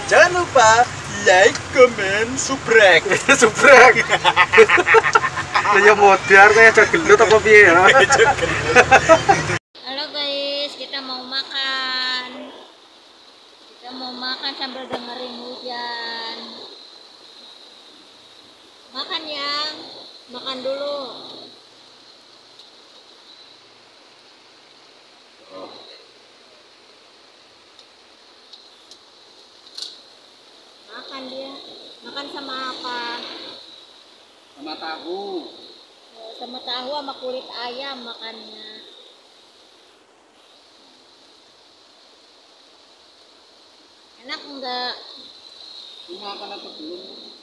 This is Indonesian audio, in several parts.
Jangan lupa like, comment, subrek. Subrek. Ya modar kayak aja gelut apa piye ya. Halo guys, kita mau makan. Kita mau makan sambil dengerin hujan. Makan ya. Makan dulu. Makan dia. Makan sama apa? Sama tahu. Sama tahu sama kulit ayam makannya. Enak enggak? Makan atau belum?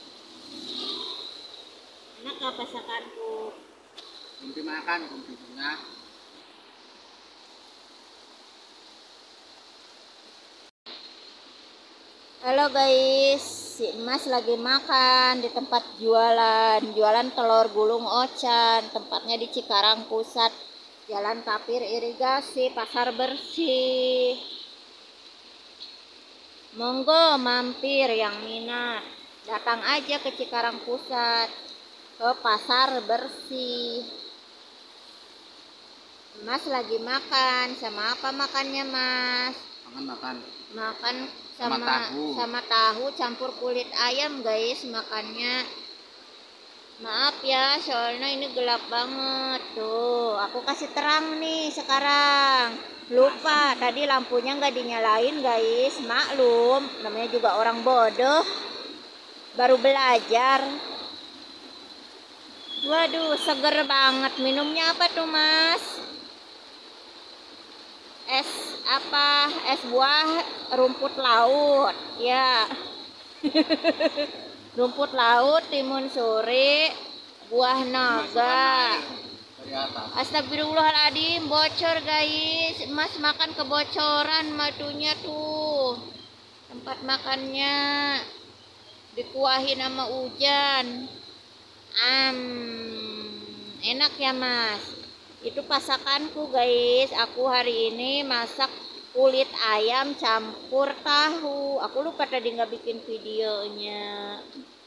Enak apa sakanku? Nanti makan kumpulnya. Halo guys, si Mas lagi makan di tempat jualan telur gulung ocan. Tempatnya di Cikarang Pusat, Jalan Tapir Irigasi, Pasar Bersih. Monggo mampir yang minat, datang aja ke Cikarang Pusat, ke Pasar Bersih. Mas lagi makan, sama apa makannya Mas? Makan sama tahu campur kulit ayam guys makannya. Maaf ya, soalnya ini gelap banget. Tuh, aku kasih terang nih sekarang. Lupa, tadi lampunya nggak dinyalain guys. Maklum, namanya juga orang bodoh. Baru belajar. Waduh, seger banget. Minumnya apa tuh Mas? Es buah rumput laut ya. Rumput laut, timun suri, buah naga. Astagfirullahaladzim, bocor guys. Mas makan kebocoran matunya tuh. Tempat makannya dikuahin sama hujan. Enak ya Mas. Itu pasakanku guys. Aku hari ini masak kulit ayam campur tahu. Aku lupa tadi nggak bikin videonya.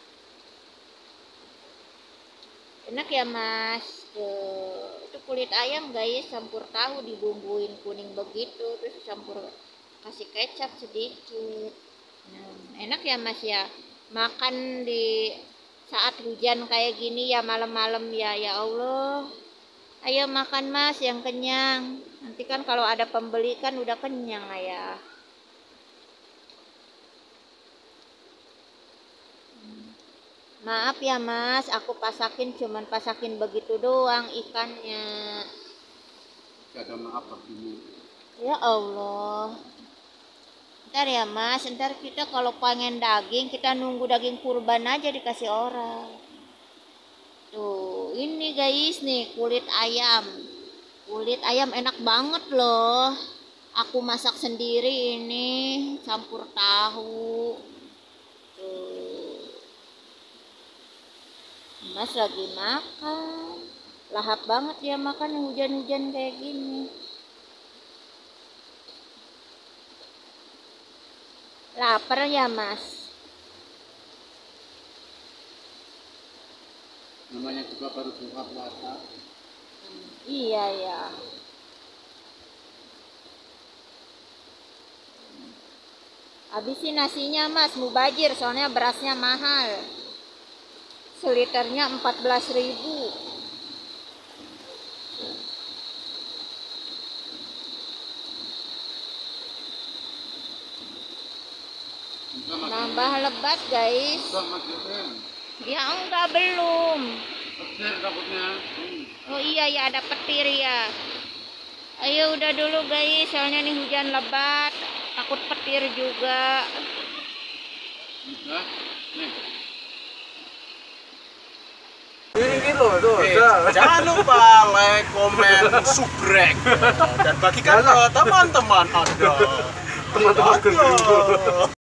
Enak ya Mas. Tuh, itu kulit ayam guys campur tahu, dibumbuin kuning begitu, terus campur kasih kecap sedikit. Enak ya Mas ya. Makan di saat hujan kayak gini ya, malam-malam ya. Ya Allah. Ayo makan Mas yang kenyang. Nanti kan kalau ada pembeli kan udah kenyang ya. Maaf ya Mas, aku cuman pasakin begitu doang ikannya. Gak ada maaf begini. Ya Allah. Ntar ya Mas, ntar kita kalau pengen daging, kita nunggu daging kurban aja dikasih orang. Tuh, ini guys nih kulit ayam. Kulit ayam enak banget loh. Aku masak sendiri ini, campur tahu. Tuh. Mas lagi makan. Lahap banget dia makan hujan-hujan kayak gini. Lapar ya Mas? Namanya juga baru buka puasa. Iya ya. Habisin nasinya Mas, mubajir soalnya berasnya mahal. Seliternya 14.000. Nambah lebat guys. Ya enggak, belum. Petir takutnya. Oh iya ya, ada petir ya. Ayo udah dulu guys, soalnya nih hujan lebat, takut petir juga. Udah, nih. Ini loh tuh. Jangan lupa like, comment, subrek, dan bagikan ke teman-teman Anda. Teman-teman